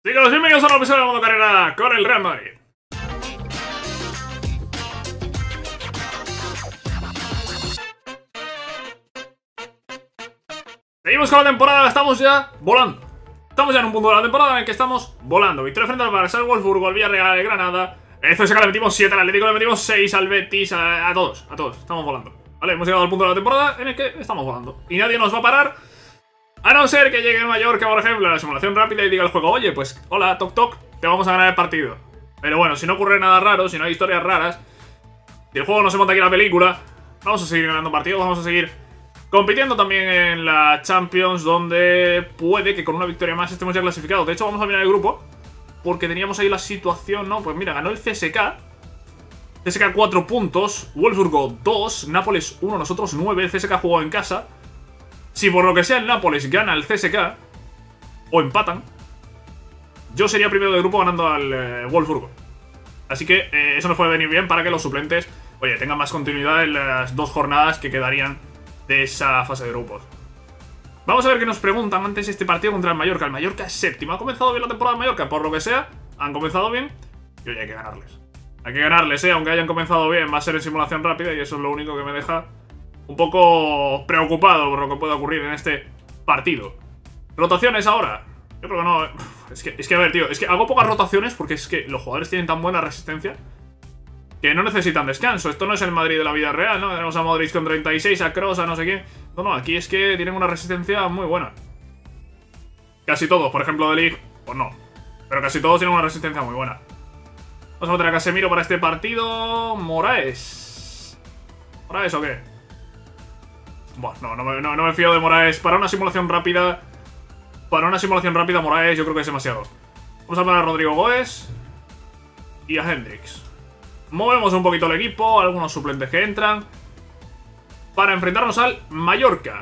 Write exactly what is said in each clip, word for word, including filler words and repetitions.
Chicos, bienvenidos a un nuevo episodio de Modo Carrera con el Real Madrid. Seguimos con la temporada, estamos ya volando. Estamos ya en un punto de la temporada en el que estamos volando. Victoria frente al Barça, al Wolfsburgo, al Villarreal, al Granada. El C S K le metimos siete, al Atlético le metimos seis, al Betis, a, a todos, a todos. Estamos volando. Vale, hemos llegado al punto de la temporada en el que estamos volando. Y nadie nos va a parar. A no ser que llegue el Mallorca, por ejemplo, a la simulación rápida y diga el juego: oye, pues, hola, toc toc, te vamos a ganar el partido. Pero bueno, si no ocurre nada raro, si no hay historias raras, si el juego no se monta aquí la película, vamos a seguir ganando partidos, vamos a seguir compitiendo también en la Champions, donde puede que con una victoria más estemos ya clasificados. De hecho, vamos a mirar el grupo, porque teníamos ahí la situación, ¿no? Pues mira, ganó el C S K. C S K cuatro puntos, Wolfsburgo dos, Nápoles uno, nosotros nueve, el C S K jugó en casa. Si por lo que sea el Nápoles gana el C S K, o empatan, yo sería primero del grupo ganando al eh, Wolfsburgo. Así que eh, eso nos puede venir bien para que los suplentes, oye, tengan más continuidad en las dos jornadas que quedarían de esa fase de grupos. Vamos a ver qué nos preguntan antes de este partido contra el Mallorca. El Mallorca es séptimo. ¿Ha comenzado bien la temporada de Mallorca? Por lo que sea, han comenzado bien y hoy hay que ganarles. Hay que ganarles, ¿eh? Aunque hayan comenzado bien, va a ser en simulación rápida y eso es lo único que me deja un poco preocupado por lo que pueda ocurrir en este partido. ¿Rotaciones ahora? Yo creo que no. Es que, es que a ver, tío, es que hago pocas rotaciones porque es que los jugadores tienen tan buena resistencia que no necesitan descanso. Esto no es el Madrid de la vida real, ¿no? Tenemos a Modric con treinta y seis, a Kroos, a no sé quién. No, no, aquí es que tienen una resistencia muy buena. Casi todos, por ejemplo, de Ligt, pues no. Pero casi todos tienen una resistencia muy buena. Vamos a meter a Casemiro para este partido. Moraes. ¿Moraes o qué? Bueno, no, no me, no, no me fío de Moraes. Para una simulación rápida. Para una simulación rápida, Moraes yo creo que es demasiado. Vamos a poner a Rodrigo Goes y a Hendrix. Movemos un poquito el equipo, algunos suplentes que entran, para enfrentarnos al Mallorca.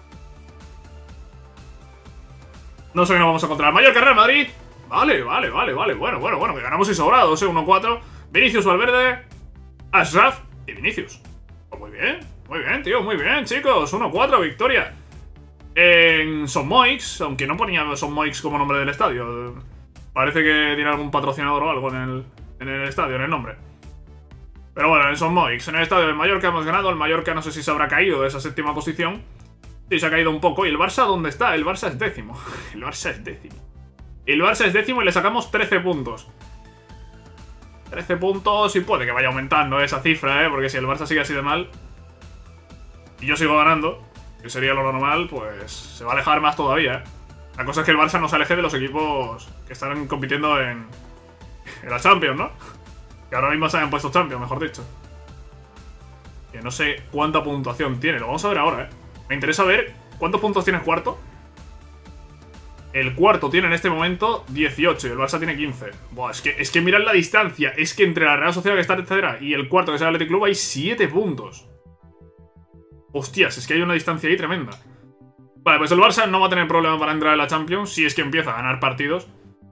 No sé qué nos vamos a encontrar. Mallorca, Real Madrid. Vale, vale, vale, vale. Bueno, bueno, bueno, que ganamos y sobrados, ¿eh? uno cuatro. Vinicius, Valverde, Ashraf y Vinicius. Pues muy bien, muy bien, tío, muy bien, chicos. uno cuatro, victoria en Son Moix, aunque no ponía Son Moix como nombre del estadio. Parece que tiene algún patrocinador o algo en el, en el estadio, en el nombre. Pero bueno, en Son Moix, en el estadio del Mallorca hemos ganado. El Mallorca no sé si se habrá caído de esa séptima posición. Sí, se ha caído un poco. ¿Y el Barça dónde está? El Barça es décimo. El Barça es décimo. El Barça es décimo y le sacamos trece puntos. trece puntos y puede que vaya aumentando esa cifra, ¿eh? Porque si el Barça sigue así de mal y yo sigo ganando, que sería lo normal, pues se va a alejar más todavía, ¿eh? La cosa es que el Barça no se aleje de los equipos que están compitiendo en, en la Champions, ¿no? Que ahora mismo se hayan puesto Champions, mejor dicho. Que no sé cuánta puntuación tiene, lo vamos a ver ahora, ¿eh? Me interesa ver cuántos puntos tiene el cuarto. El cuarto tiene en este momento dieciocho y el Barça tiene quince. Buah, es que, es que mirad la distancia. Es que entre la Real Sociedad, que está tercera, y el cuarto, que es el Athletic Club, hay siete puntos. Hostias, es que hay una distancia ahí tremenda. Vale, pues el Barça no va a tener problema para entrar en la Champions si es que empieza a ganar partidos.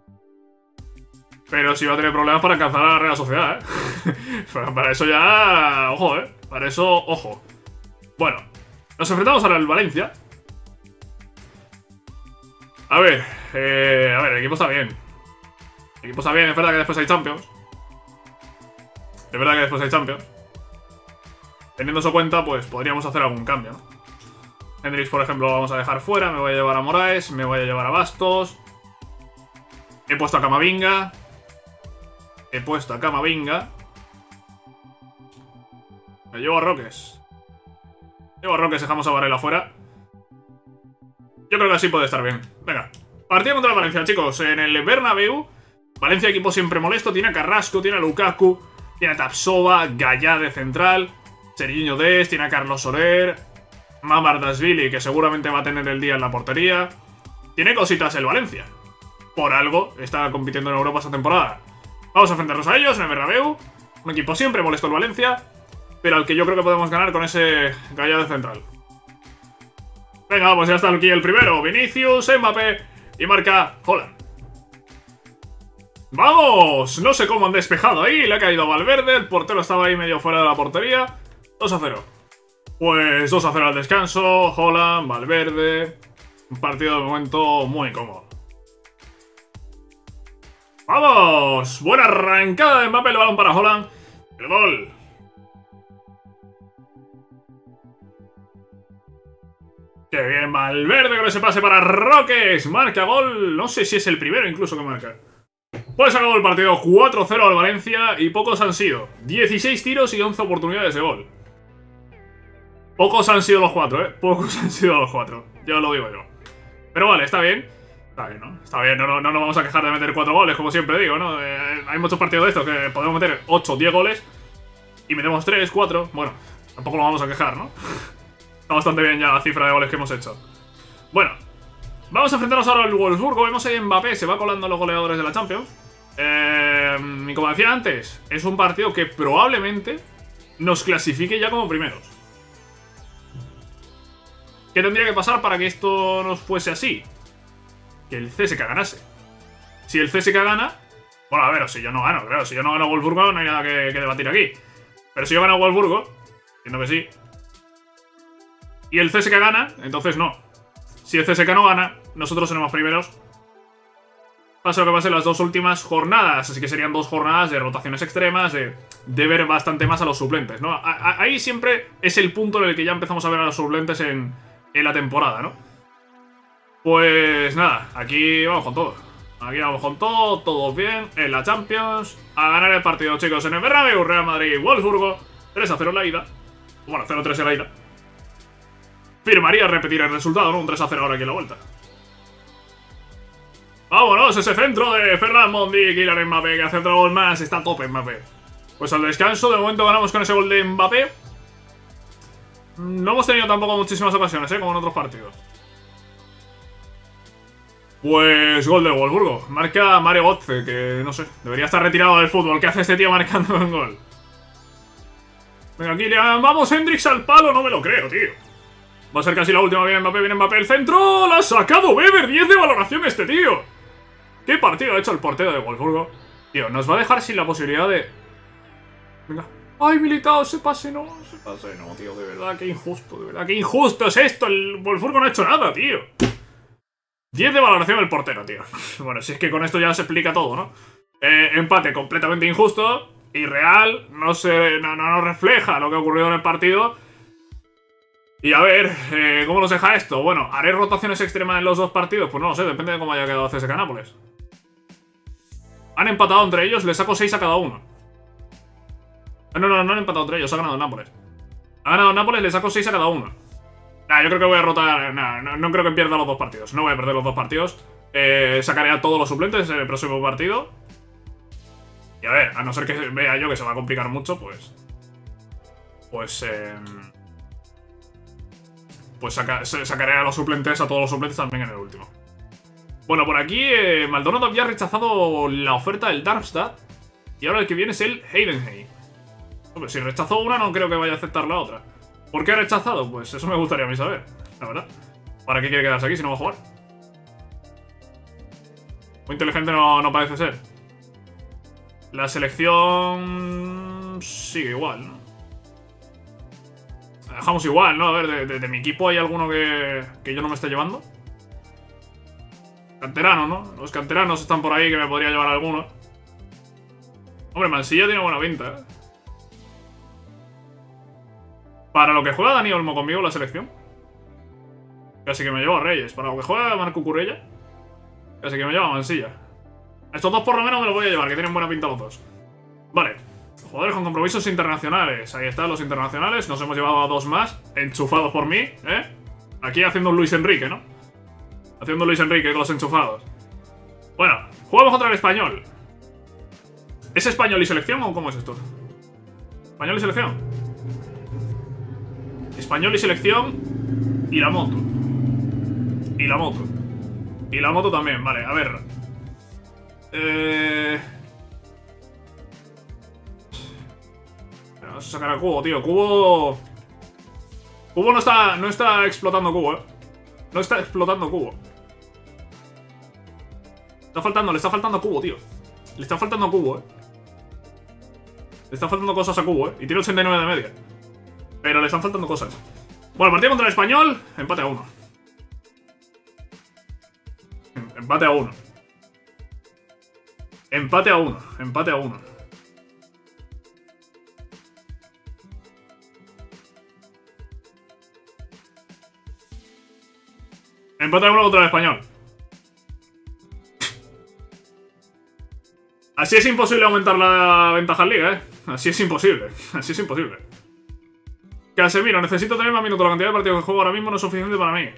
Pero sí va a tener problemas para alcanzar a la Real Sociedad, ¿eh? Para eso ya... Ojo, ¿eh? Para eso, ojo. Bueno, nos enfrentamos ahora al Valencia. A ver, eh, a ver, el equipo está bien. El equipo está bien, es verdad que después hay Champions. Es verdad que después hay Champions. Teniendo eso en cuenta, pues podríamos hacer algún cambio, ¿no? Hendrix, por ejemplo, lo vamos a dejar fuera. Me voy a llevar a Moraes, me voy a llevar a Bastos. He puesto a Camavinga. He puesto a Camavinga. Me llevo a Roques. Llevo a Roques, dejamos a Varela fuera. Yo creo que así puede estar bien. Venga, partido contra el Valencia, chicos. En el Bernabéu, Valencia, equipo siempre molesto. Tiene a Carrasco, tiene a Lukaku, tiene a Tapsova, Gallá de central, Serginho Dest, tiene a Carlos Soler, Mamardashvili, que seguramente va a tener el día en la portería. Tiene cositas el Valencia. Por algo está compitiendo en Europa esta temporada. Vamos a enfrentarnos a ellos en el Bernabéu. Un equipo siempre molesto el Valencia, pero al que yo creo que podemos ganar con ese Gallá de central. Venga, vamos, ya está aquí el primero. Vinicius, Mbappé y marca Haaland. ¡Vamos! No sé cómo han despejado ahí. Le ha caído a Valverde. El portero estaba ahí medio fuera de la portería. dos a cero. Pues dos a cero al descanso. Haaland, Valverde. Un partido de momento muy cómodo. ¡Vamos! Buena arrancada de Mbappé, el balón para Haaland. El gol. ¡Qué bien, Valverde con ese pase para Roques! Marca gol. No sé si es el primero incluso que marca. Pues se acabó el partido cuatro cero al Valencia y pocos han sido. dieciséis tiros y once oportunidades de gol. Pocos han sido los cuatro, ¿eh? Pocos han sido los cuatro. Ya lo digo yo. Pero vale, está bien. Está bien, ¿no? Está bien, no, no, no nos vamos a quejar de meter cuatro goles, como siempre digo, ¿no? Eh, hay muchos partidos de estos que podemos meter ocho, diez goles y metemos tres, cuatro. Bueno, tampoco nos vamos a quejar, ¿no? Está bastante bien ya la cifra de goles que hemos hecho. Bueno, vamos a enfrentarnos ahora al Wolfsburgo. Vemos ahí Mbappé, se va colando los goleadores de la Champions. Eh, y como decía antes, es un partido que probablemente nos clasifique ya como primeros. ¿Qué tendría que pasar para que esto nos fuese así? Que el C S K ganase. Si el C S K gana... Bueno, a ver, si yo no gano, claro. Si yo no gano Wolfsburgo, no hay nada que, que debatir aquí. Pero si yo gano Wolfsburgo, entiendo que sí, y el C S K gana, entonces no. Si el C S K no gana, nosotros seremos primeros. Pase lo que pase en las dos últimas jornadas. Así que serían dos jornadas de rotaciones extremas, de, de ver bastante más a los suplentes, ¿no? A, a, ahí siempre es el punto en el que ya empezamos a ver a los suplentes en, en la temporada, ¿no? Pues nada, aquí vamos con todo. Aquí vamos con todo, todos bien, en la Champions. A ganar el partido, chicos, en el Bernabéu, Real Madrid, Wolfsburgo. tres a cero en la ida. Bueno, cero tres en la ida. Firmaría repetir el resultado, ¿no? Un tres a cero ahora aquí en la vuelta. Vámonos, ese centro de Ferland Mondi, Kylian Mbappé, que hace otro gol más. Está a tope Mbappé. Pues al descanso, de momento ganamos con ese gol de Mbappé. No hemos tenido tampoco muchísimas ocasiones, ¿eh? Como en otros partidos. Pues gol del Wolfsburgo. Marca Mario Götze, que no sé, debería estar retirado del fútbol. ¿Qué hace este tío marcando un gol? Venga, Kylian, vamos, Hendrix al palo. No me lo creo, tío. Va a ser casi la última. Viene Mbappé, viene Mbappé, el centro. ¡La ha sacado Weber! diez de valoración este tío. ¿Qué partido ha hecho el portero de Wolfsburgo? Tío, nos va a dejar sin la posibilidad de... Venga. ¡Ay, Militao! Ese pase no, ese pase no, tío. De verdad, qué injusto, de verdad. Qué injusto es esto. El Wolfsburgo no ha hecho nada, tío. diez de valoración el portero, tío. Bueno, si es que con esto ya se explica todo, ¿no? Eh, empate completamente injusto. Irreal. No se, no, no nos refleja lo que ha ocurrido en el partido. Y a ver, eh, ¿cómo nos deja esto? Bueno, ¿haré rotaciones extremas en los dos partidos? Pues no lo sé, depende de cómo haya quedado C S K A Nápoles. Han empatado entre ellos, le saco seis a cada uno. No, no, no han empatado entre ellos, ha ganado Nápoles. Ha ganado Nápoles, le saco seis a cada uno. Nah, yo creo que voy a rotar... Nah, no, no creo que pierda los dos partidos. No voy a perder los dos partidos. Eh, sacaré a todos los suplentes en el próximo partido. Y a ver, a no ser que vea yo que se va a complicar mucho, pues... Pues... Eh, pues saca, sacaré a los suplentes, a todos los suplentes también en el último. Bueno, por aquí eh, Maldonado había rechazado la oferta del Darmstadt. Y ahora el que viene es el Heidenheim. Hombre, si rechazó una, no creo que vaya a aceptar la otra. ¿Por qué ha rechazado? Pues eso me gustaría a mí saber, la verdad. ¿Para qué quiere quedarse aquí si no va a jugar? Muy inteligente no, no parece ser. La selección... sigue igual, ¿no? La dejamos igual, ¿no? A ver, de, de, de mi equipo hay alguno que, que yo no me esté llevando. Canteranos, ¿no? Los canteranos están por ahí que me podría llevar alguno. Hombre, Mansilla tiene buena pinta, ¿eh? Para lo que juega Dani Olmo conmigo en la selección, casi que me llevo a Reyes. Para lo que juega Marco Curella, casi que me llevo a Mansilla. Estos dos por lo menos me los voy a llevar, que tienen buena pinta los dos. Vale, jugadores con compromisos internacionales. Ahí están los internacionales, nos hemos llevado a dos más, enchufados por mí, ¿eh? Aquí haciendo un Luis Enrique, ¿no? Haciendo un Luis Enrique con los enchufados. Bueno, jugamos contra el Español. ¿Es Español y selección o cómo es esto? Español y selección. Español y selección. Y la moto. Y la moto. Y la moto también, vale, a ver. Eh... Vamos a sacar a Cubo, tío. Cubo... Cubo no está, no está explotando Cubo, eh. No está explotando Cubo. Está faltando, le está faltando a Cubo, tío. Le está faltando a Cubo, eh. Le está faltando cosas a Cubo, eh. Y tiene ochenta y nueve de media. Pero le están faltando cosas. Bueno, partido contra el Español. Empate a uno. Empate a uno. Empate a uno. Empate a uno. Empate a uno contra el Español. Así es imposible aumentar la ventaja en Liga, ¿eh? Así es imposible. Así es imposible. Casemiro, necesito tener más minutos. La cantidad de partidos que juego ahora mismo no es suficiente para mí.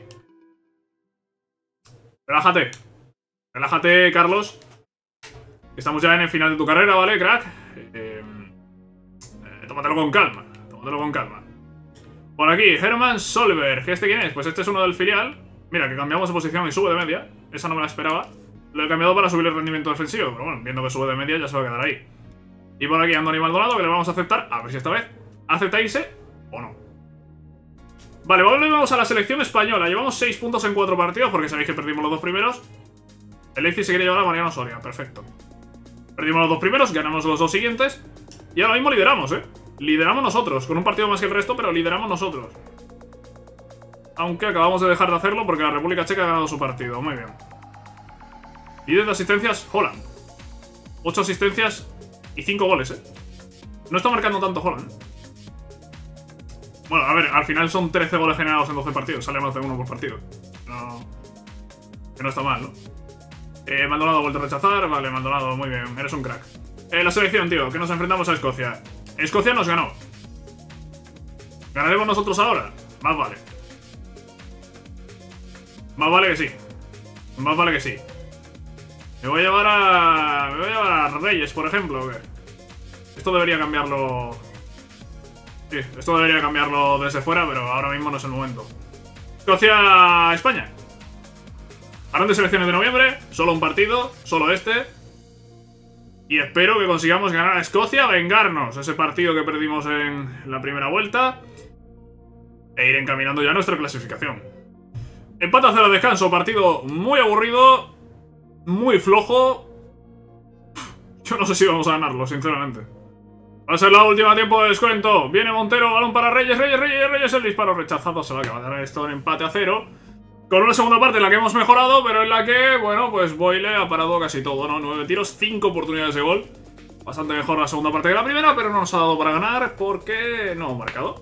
Relájate. Relájate, Carlos. Estamos ya en el final de tu carrera, ¿vale, crack? Eh, eh, tómatelo con calma. Tómatelo con calma. Por aquí, Herman Solberg. ¿Este quién es? Pues este es uno del filial. Mira, que cambiamos de posición y sube de media. Esa no me la esperaba. Lo he cambiado para subir el rendimiento defensivo. Pero bueno, viendo que sube de media ya se va a quedar ahí. Y por aquí Andoni Maldonado, que le vamos a aceptar. A ver si esta vez acepta irse o no. Vale, volvemos a la selección española. Llevamos seis puntos en cuatro partidos porque sabéis que perdimos los dos primeros. El Leipzig se quiere llevar a Mariano Soria. Perfecto. Perdimos los dos primeros, ganamos los dos siguientes. Y ahora mismo lideramos, ¿eh? Lideramos nosotros, con un partido más que el resto, pero lideramos nosotros. Aunque acabamos de dejar de hacerlo porque la República Checa ha ganado su partido. Muy bien. Líder de asistencias, Holland. ocho asistencias y cinco goles, ¿eh? No está marcando tanto Holland, ¿eh? Bueno, a ver, al final son trece goles generados en doce partidos. Sale más de uno por partido. No... Que no está mal, ¿no? Eh, Maldonado ha vuelto a rechazar. Vale, Maldonado, muy bien. Eres un crack. Eh, la selección, tío, que nos enfrentamos a Escocia. Escocia nos ganó. ¿Ganaremos nosotros ahora? Más vale. Más vale que sí. Más vale que sí. Me voy a llevar a... Me voy a llevar a Reyes, por ejemplo, ¿o qué? Esto debería cambiarlo... Sí, esto debería cambiarlo desde fuera, pero ahora mismo no es el momento. Escocia-España. Harán de selecciones de noviembre. Solo un partido, solo este. Y espero que consigamos ganar a Escocia, vengarnos ese partido que perdimos en la primera vuelta e ir encaminando ya nuestra clasificación. Empate a cero al descanso, partido muy aburrido, muy flojo. Yo no sé si vamos a ganarlo, sinceramente. Va a ser la última tiempo de descuento. Viene Montero, balón para Reyes, Reyes, Reyes, Reyes, el disparo rechazado. Se va a acabar esto en empate a cero. Con una segunda parte en la que hemos mejorado, pero en la que, bueno, pues Boyle ha parado casi todo, ¿no? nueve tiros, cinco oportunidades de gol. Bastante mejor la segunda parte que la primera, pero no nos ha dado para ganar porque no hemos marcado.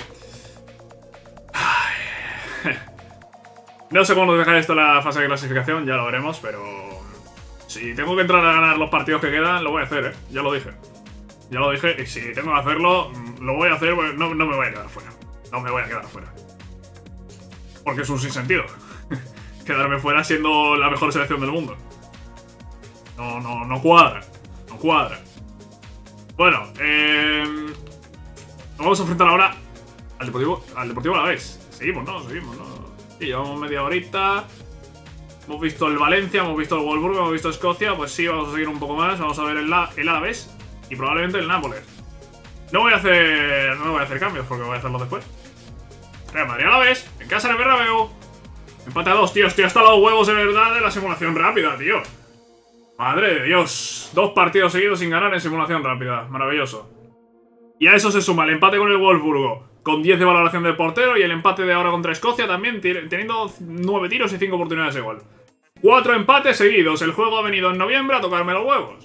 Ay. No sé cómo nos deja esto la fase de clasificación, ya lo veremos, pero... Si tengo que entrar a ganar los partidos que quedan, lo voy a hacer, ¿eh? Ya lo dije. Ya lo dije, y si tengo que hacerlo, lo voy a hacer, pues no, no me voy a quedar fuera. No me voy a quedar fuera. Porque es un sinsentido. Quedarme fuera siendo la mejor selección del mundo. No, no, no cuadra. No cuadra. Bueno, eh... nos vamos a enfrentar ahora al Deportivo, al Deportivo Alavés. Seguimos, ¿no? Seguimos, ¿no? Sí, llevamos media horita. Hemos visto el Valencia, hemos visto el Wolfsburgo, hemos visto Escocia. Pues sí, vamos a seguir un poco más. Vamos a ver el, el Alavés y probablemente el Nápoles. No voy a hacer... No voy a hacer cambios porque voy a hacerlo después. Real Madrid Alavés, en casa del Bernabéu. Empate a dos, tío. Estoy hasta los huevos de verdad de la simulación rápida, tío. Madre de Dios. Dos partidos seguidos sin ganar en simulación rápida. Maravilloso. Y a eso se suma el empate con el Wolfsburgo, con diez de valoración del portero, y el empate de ahora contra Escocia también, teniendo nueve tiros y cinco oportunidades de gol. Cuatro empates seguidos. El juego ha venido en noviembre a tocarme los huevos.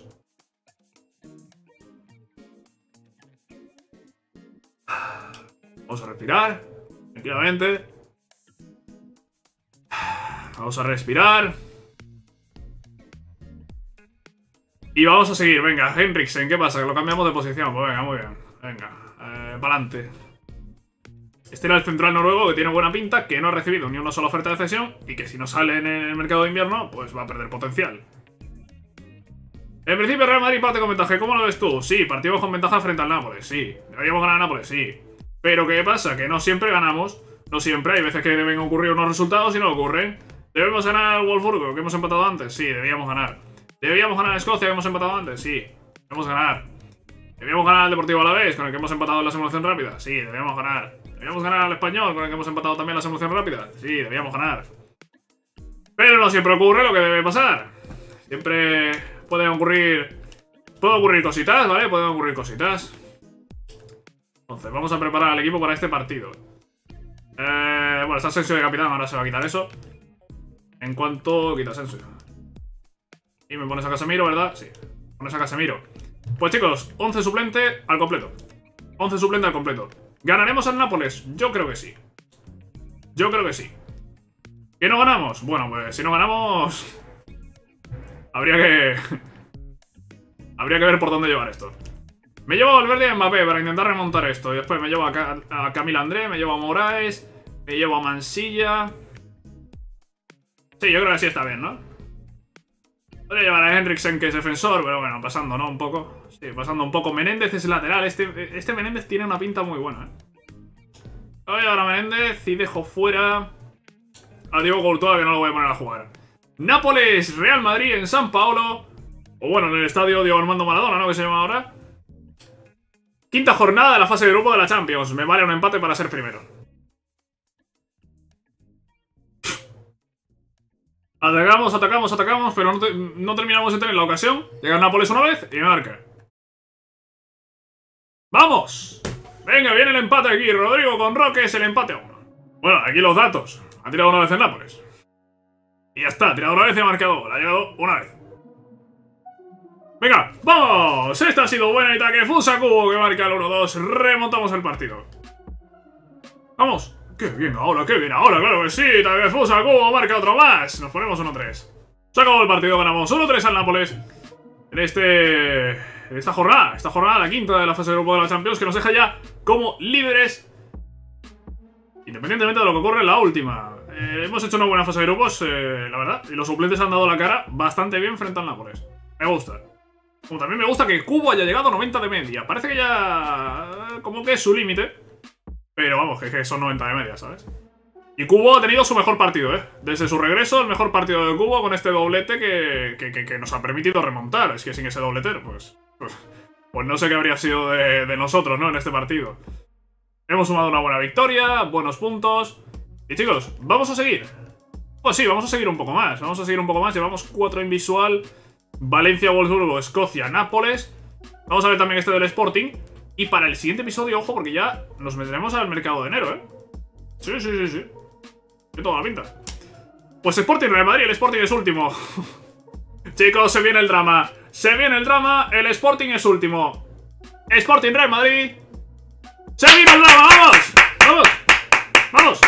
Vamos a respirar. Tranquilamente. Vamos a respirar. Y vamos a seguir. Venga, Henriksen, ¿qué pasa? Que lo cambiamos de posición. Pues venga, muy bien. Venga, eh, para adelante. Este era el central noruego que tiene buena pinta, que no ha recibido ni una sola oferta de cesión y que si no sale en el mercado de invierno, pues va a perder potencial. En principio Real Madrid parte con ventaja. ¿Cómo lo ves tú? Sí, partimos con ventaja frente al Nápoles, sí. Deberíamos ganar a Nápoles, sí. Pero ¿qué pasa? Que no siempre ganamos. No siempre, hay veces que deben ocurrir unos resultados y no ocurren. ¿Debemos ganar al Wolfsburgo, que hemos empatado antes? Sí, debíamos ganar. ¿Debíamos ganar a Escocia, que hemos empatado antes? Sí, debemos ganar. ¿Debíamos ganar al Deportivo Alavés, con el que hemos empatado en la simulación rápida? Sí, debíamos ganar. ¿Debíamos ganar al Español, con el que hemos empatado también en la simulación rápida? Sí, debíamos ganar. Pero no siempre ocurre lo que debe pasar. Siempre pueden ocurrir... Pueden ocurrir cositas, ¿vale? Pueden ocurrir cositas. Entonces, vamos a preparar al equipo para este partido. Eh, bueno, está Asensio de capitán, ahora se va a quitar eso. En cuanto... Quita Asensio. Y me pones a Casemiro, ¿verdad? Sí. Con esa Casemiro. Pues chicos, once suplente al completo. once suplente al completo. ¿Ganaremos al Nápoles? Yo creo que sí. Yo creo que sí. ¿Qué no ganamos? Bueno, pues si no ganamos... Habría que... Habría que ver por dónde llevar esto. Me llevo a Valverde y a Mbappé para intentar remontar esto. Y después me llevo a, Ca a Camille André, me llevo a Moraes, me llevo a Mansilla. Sí, yo creo que sí está bien, ¿no? Podría llevar a Henriksen, que es defensor, pero bueno, pasando, ¿no? Un poco. Sí, pasando un poco. Menéndez es lateral. Este, este Menéndez tiene una pinta muy buena, ¿eh? Voy a llevar a Menéndez y dejo fuera a Diego Courtois, que no lo voy a poner a jugar. Nápoles, Real Madrid en San Paolo. O bueno, en el estadio Diego Armando Maradona, ¿no? Que se llama ahora. Quinta jornada de la fase de grupo de la Champions. Me vale un empate para ser primero. Atacamos, atacamos, atacamos, pero no, te, no terminamos de tener la ocasión. Llega el Nápoles una vez y marca. ¡Vamos! Venga, viene el empate aquí. Rodrigo con Roque es el empate a uno. Bueno, aquí los datos. Ha tirado una vez el Nápoles. Y ya está, ha tirado una vez y ha marcado gol. Ha llegado una vez. Venga, ¡vamos! Esta ha sido buena y Takefusa Kubo que marca el uno dos. Remontamos el partido. ¡Vamos! ¡Qué bien ahora, qué bien ahora! ¡Claro que sí! Takefusa Kubo marca otro más. Nos ponemos uno tres. Se acabó el partido, ganamos uno tres al Nápoles. En este... En esta jornada. Esta jornada, la quinta de la fase de grupo de la Champions, que nos deja ya como líderes. Independientemente de lo que ocurre en la última. Eh, hemos hecho una buena fase de grupos, eh, la verdad. Y los suplentes han dado la cara bastante bien frente al Nápoles. Me gusta. Como también me gusta que Kubo haya llegado a noventa de media. Parece que ya... como que es su límite. Pero vamos, que, que son noventa de media, ¿sabes? Y Kubo ha tenido su mejor partido, ¿eh? Desde su regreso, el mejor partido de Kubo con este doblete que, que, que, que nos ha permitido remontar. Es que sin ese doblete, pues... Pues, pues no sé qué habría sido de, de nosotros, ¿no? En este partido. Hemos sumado una buena victoria, buenos puntos. Y chicos, ¿vamos a seguir? Pues sí, vamos a seguir un poco más. Vamos a seguir un poco más. Llevamos cuatro en visual. Valencia, Wolfsburgo, Escocia, Nápoles. Vamos a ver también este del Sporting. Y para el siguiente episodio, ojo, porque ya nos meteremos al mercado de enero, ¿eh? Sí, sí, sí, sí. Tiene toda la pinta. Pues Sporting, Real Madrid, el Sporting es último. Chicos, se viene el drama. Se viene el drama, el Sporting es último. Sporting, Real Madrid. ¡Se viene el drama! ¡Vamos! ¡Vamos! ¡Vamos!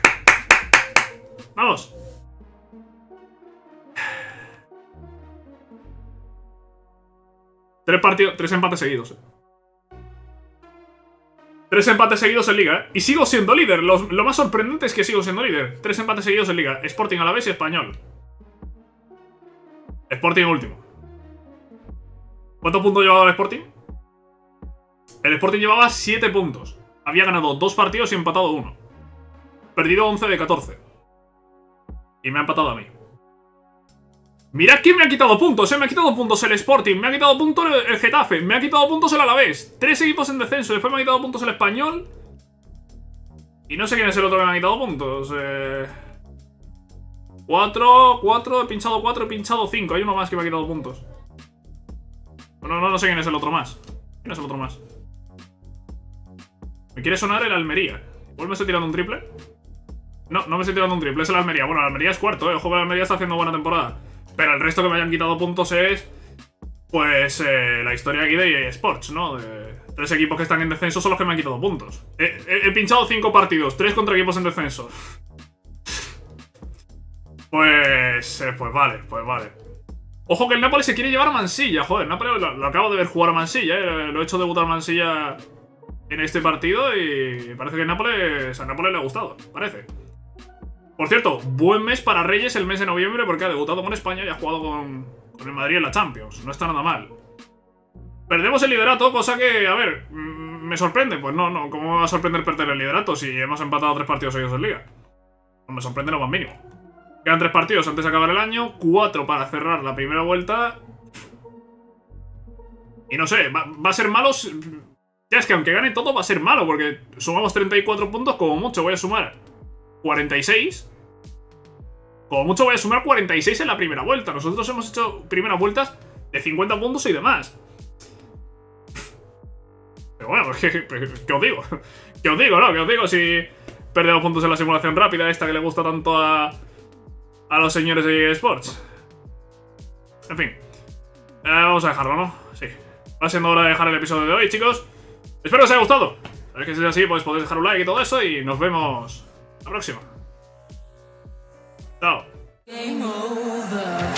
¡Vamos! Tres partidos, tres empates seguidos, eh. Tres empates seguidos en Liga, ¿eh? Y sigo siendo líder. Lo, lo más sorprendente es que sigo siendo líder. Tres empates seguidos en Liga. Sporting, Alavés y Español. Sporting último. ¿Cuántos puntos llevaba el Sporting? El Sporting llevaba siete puntos. Había ganado dos partidos y empatado uno. Perdido once de catorce. Y me ha empatado a mí. Mirad quién me ha quitado puntos, ¿eh? Me ha quitado puntos el Sporting, me ha quitado puntos el, el Getafe, me ha quitado puntos el Alavés. Tres equipos en descenso, después me ha quitado puntos el Español. Y no sé quién es el otro que me ha quitado puntos. Eh... Cuatro, cuatro, he pinchado cuatro, he pinchado cinco. Hay uno más que me ha quitado puntos. Bueno, no, no sé quién es el otro más. ¿Quién es el otro más? Me quiere sonar el Almería. ¿Igual me estoy tirando un triple? No, no me estoy tirando un triple, es el Almería. Bueno, el Almería es cuarto, eh. Ojo que el Almería está haciendo buena temporada. Pero el resto que me hayan quitado puntos es... Pues eh, la historia aquí de E A Sports, ¿no? De tres equipos que están en descenso son los que me han quitado puntos. He, he, he pinchado cinco partidos, tres contra equipos en descenso. Pues... Eh, pues vale, pues vale. Ojo que el Nápoles se quiere llevar a Mansilla. Joder, el Nápoles lo, lo acabo de ver jugar a Mansilla, ¿eh? Lo he hecho debutar a Mansilla en este partido y parece que el Nápoles, a Nápoles le ha gustado, parece. Por cierto, buen mes para Reyes el mes de noviembre porque ha debutado con España y ha jugado con, con el Madrid en la Champions. No está nada mal. Perdemos el liderato, cosa que, a ver, me sorprende. Pues no, no, ¿cómo me va a sorprender perder el liderato si hemos empatado tres partidos seguidos en Liga? No me sorprende lo más mínimo. Quedan tres partidos antes de acabar el año, cuatro para cerrar la primera vuelta. Y no sé, va, va a ser malo. Ya es que aunque gane todo va a ser malo porque sumamos treinta y cuatro puntos, como mucho voy a sumar cuarenta y seis. Como mucho voy a sumar cuarenta y seis en la primera vuelta. Nosotros hemos hecho primeras vueltas de cincuenta puntos y demás. Pero bueno, ¿qué, qué os digo? ¿Qué os digo, no? ¿Qué os digo si perdemos puntos en la simulación rápida esta que le gusta tanto a, a los señores de E A Sports? En fin. vamos a dejarlo, ¿no? Sí. Va siendo hora de dejar el episodio de hoy, chicos. Espero que os haya gustado. A ver que si es así, pues podéis dejar un like y todo eso. Y nos vemos la próxima. Chao.